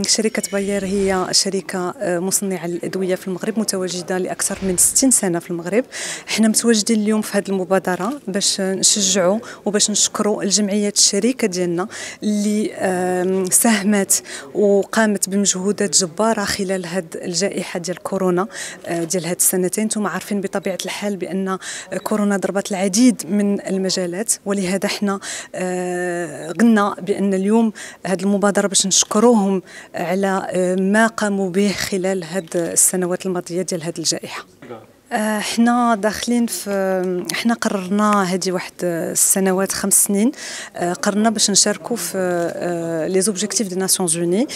شركة باير هي شركة مصنعة للأدوية في المغرب، متواجدة لأكثر من 60 سنة في المغرب. احنا متواجدين اليوم في هذه المبادرة باش نشجعوا وباش نشكروا الجمعيات الشريكة ديالنا اللي ساهمت وقامت بمجهودات جبارة خلال هذه الجائحة ديال كورونا ديال هذه السنتين. انتم عارفين بطبيعة الحال بأن كورونا ضربت العديد من المجالات، ولهذا احنا قلنا بأن اليوم هذه المبادرة باش نشكروهم على ما قاموا به خلال هذه السنوات الماضية ديال هذه الجائحة. احنا داخلين في احنا قررنا هذه واحد السنوات 5 سنين قررنا باش نشاركوا في لي زوبجيكتيف دي ناسيونز اوني،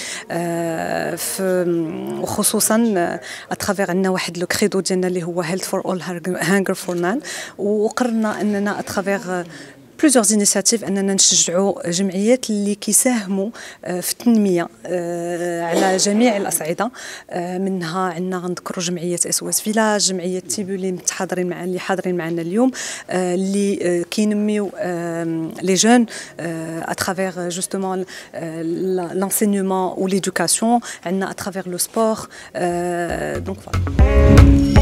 وخصوصا اترافير عندنا واحد لو كريدو ديالنا اللي هو هيلث فور اول هانجر فور نان، وقررنا اننا اترافير بلوزيغ انيشيتيف اننا نشجعوا جمعيات اللي كيساهموا في التنميه على جميع الاصعده. منها عندنا غنذكروا جمعيه SOS فيلاج، جمعيه تيبولي اللي حاضرين معنا اليوم، اللي كينميو لي جون اترافير جوستومون لانسينيومون و ليدوكاسيون، عندنا اترافير لو سبور. دونك فوالا.